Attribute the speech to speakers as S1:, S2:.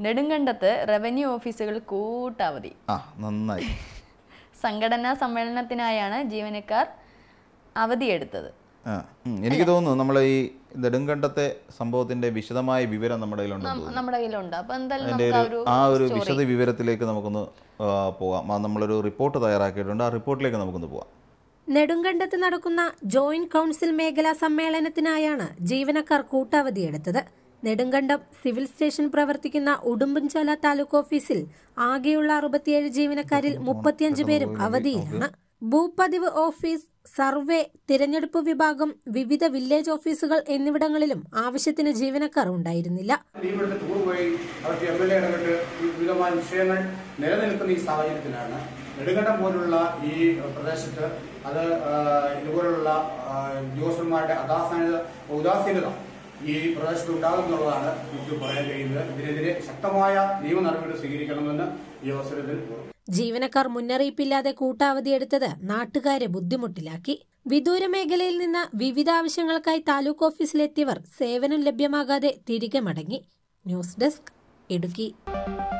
S1: നെടുങ്കണ്ടത്ത് revenue ഓഫീസുകൾ കൂട്ടവധി.
S2: നന്നായി.
S1: സംഘടനാ സമ്മേളനത്തിനായാണ് ജീവനക്കാർ അവധിയെടുത്തത്.
S2: എനിക്ക് തോന്നുന്നു നമ്മൾ ഈ നെടുങ്കണ്ടത്തെ സംഭവത്തിന്റെ വിശദമായ വിവരം നമ്മുടെ
S1: കയ്യിലുണ്ട്. അപ്പൊ
S2: ആ ഒരു വിശദ വിവരത്തിലേക്ക് നമുക്കൊന്ന് പോകാം. നമ്മളൊരു റിപ്പോർട്ട് തയ്യാറാക്കിയിട്ടുണ്ട്. ആ റിപ്പോർട്ടിലേക്ക് നമുക്കൊന്ന് പോകാം.
S3: നെടുങ്കണ്ടത്ത് നടക്കുന്ന ജോയിന്റ് കൌൺസിൽ മേഖലാ സമ്മേളനത്തിനായാണ് ജീവനക്കാർ കൂട്ടവധിയെടുത്തത്. നെടുങ്കണ്ടം സിവിൽ സ്റ്റേഷൻ പ്രവർത്തിക്കുന്ന ഉടുമ്പൻചോല താലൂക്ക് ഓഫീസിൽ ആകെയുള്ള 67 ജീവനക്കാരിൽ 35 പേരും അവധിയിലാണ്. ഭൂപതിവ് ഓഫീസ്, സർവേ, തിരഞ്ഞെടുപ്പ് വിഭാഗം, വിവിധ വില്ലേജ് ഓഫീസുകൾ എന്നിവിടങ്ങളിലും ആവശ്യത്തിന് ജീവനക്കാർ ഉണ്ടായിരുന്നില്ല.
S4: നിലനിൽക്കുന്ന ഈ സാഹചര്യത്തിലാണ് നെടുങ്കണ്ടം പോലുള്ള ഈ പ്രദേശത്ത് അത് ഇതുപോലുള്ള ഉദ്യോഗസ്ഥന്മാരുടെ ഉദാസീനത ഈ പ്രദേശത്ത് ഉണ്ടാകുന്നുള്ളതാണ് നമുക്ക് പറയാൻ കഴിയുന്നത്. ഇതിനെതിരെ ശക്തമായ നിയമ നടപടി സ്വീകരിക്കണമെന്ന് ഈ അവസരത്തിൽ
S3: ജീവനക്കാർ മുന്നറിയിപ്പില്ലാതെ കൂട്ടാവധിയെടുത്തത് നാട്ടുകാരെ ബുദ്ധിമുട്ടിലാക്കി. വിദൂര മേഖലയിൽ നിന്ന് വിവിധ ആവശ്യങ്ങൾക്കായി താലൂക്ക് ഓഫീസിലെത്തിയവർ സേവനം ലഭ്യമാകാതെ തിരികെ മടങ്ങി. News desk, Idukki.